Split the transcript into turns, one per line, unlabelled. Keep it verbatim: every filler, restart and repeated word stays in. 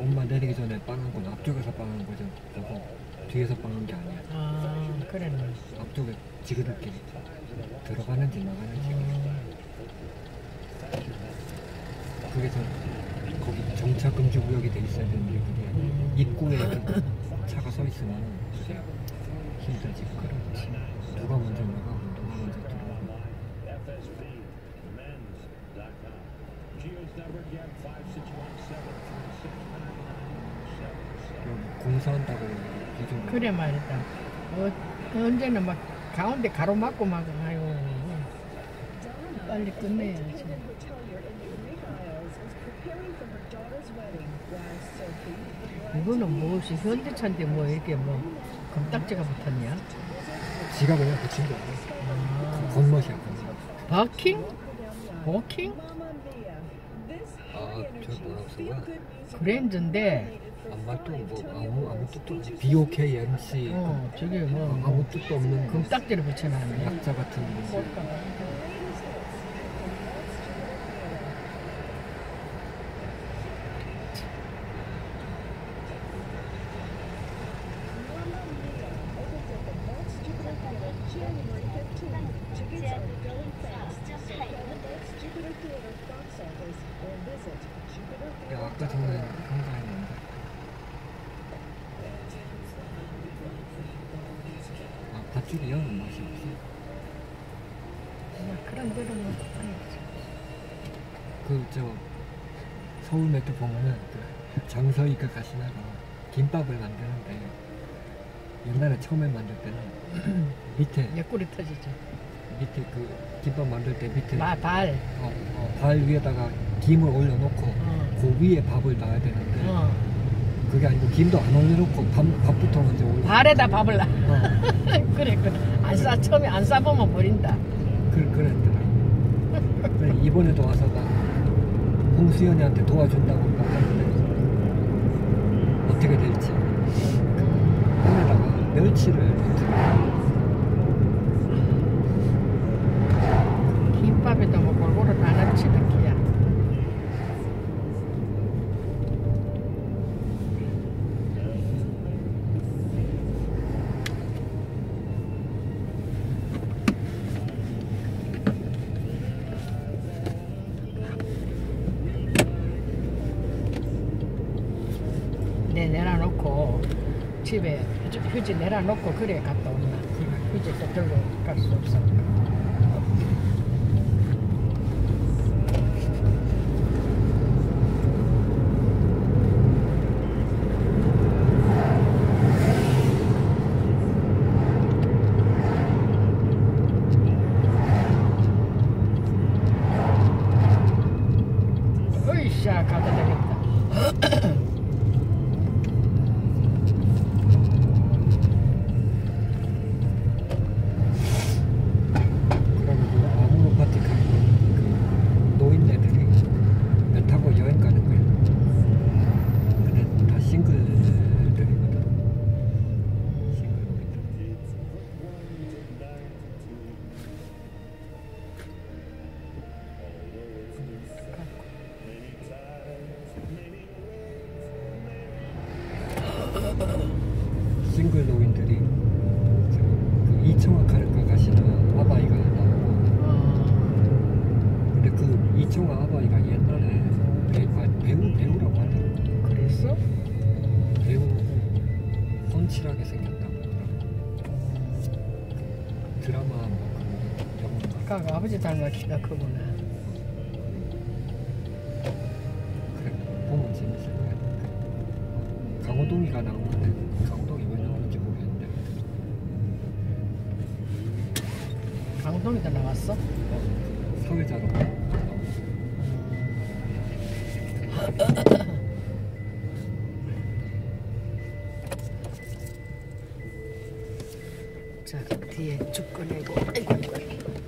엄마 내리기 전에 빵한 건 앞쪽에서 빵한 거죠. 그거 뒤에서 빵한 게 아니야.
아, 그랬네.
앞쪽에 지그럽게 들어가는지 나가는지. 그래서 거기 정차 금지 구역이 돼 있어야 되는데 그게 입구에 그 차가 서 있으면 그게 힘들지. 그렇지. 누가 먼저 나가고 누가 먼저 들어오고. 공사한다고 요즘
그래 말이다. 어, 언제는 막 가운데 가로막고 막 아유 빨리 끝내야지. 이거는 무엇이 현대차인데 뭐 이렇게 뭐 금딱지가 붙었냐?
지가 그냥 붙인 거야.
아.
겉멋이야.
버킹? 버킹?
아, 저 뭐라고 쓴 거야?
그랜드인데
아마 또 뭐 아무 아무 뜻도 없는 비 오 케이 엠 씨
어 저게 뭐
아무 뜻도 없는
금딱지를 붙여놨네.
약자 같은 거. 야, 아까 전에 한가했는데 아, 밧줄이 여는 맛이 없어.
뭐 그런 데로는
그 저 서울 매트 보면은 그 장서희 그 가시나가 김밥을 만드는데 옛날에 처음에 만들 때는 밑에
옆구리 터지죠.
밑에 그 김밥 만들 때 밑에
마, 발.
어, 어, 발 위에다가 김을 올려놓고
어.
그 위에 밥을 놔야 되는데
어.
그게 아니고 김도 안 올려놓고 밥, 밥부터 먼저 올려.
발에다 밥을 놔.
어.
그래, 그래. 안 싸, 처음에 안 싸보면 버린다.
그, 그랬더라. 그래, 이번에도 와서 막 홍수연이한테 도와준다고 막 하는데 어떻게 될지. 안에다가 멸치를 넣더라.
김밥에도 뭐 골고루 다 넣지는 기야. 내 내놔놓고 집에 휴지, 휴지 내놔놓고 그래 갔다 온다. 휴지 또 들고 갈 수 없어. 으이샤 가다 되겠다.
싱글 노인들이 그 이청아 가르카 가시는 아바이가 나오고 근데 그 이청아 아바이가 옛날에 배, 아, 배우, 배우라고 하더라고.
그랬어?
배우고 훤칠하게 생겼다고 하더라고. 드라마 뭐 그런 거 영화
아까 아버지 닮아 키가 크구나.
그래 보면 재밌을 것 같아. 강호동이가 나오는데 강호동이 왜 나오는지 모르겠는데
강동이도 나왔어?
어, 사회자로 나오고.
자 뒤에 죽 꺼내고 아이고 아이고